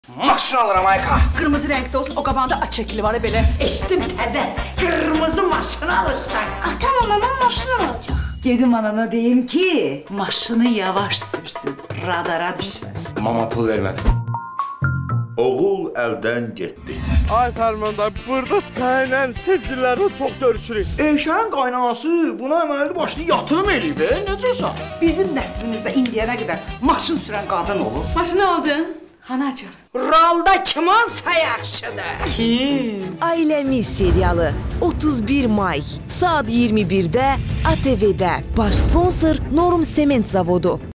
Maşın alıram Ayka. Qırmızı rəngdə olsun, o qabağında aç şəkili var belə. Eşitdim təzə, qırmızı maşın alırsan. Atam anamın maşını alacaq. Gedim anana deyim ki, maşını yavaş sürsün, radara düşer. Mama pul vermədi. Oğul əldən getdi. Ay Fərmanday, burada səninlə sevgililərdə çox görüşürük. Eşənin qaynanası buna əməli başını yatırım eləyib, necəsə? Bizim nəslimizdə indiyənə qədər maşın sürən qadın olur. Maşını aldın. Anacığım. Rolda kim olsa yaxşıdır. Ailəmiz serialı 31 may saat 21-də ATV-də. Baş sponsor Norum Sement Zavodu.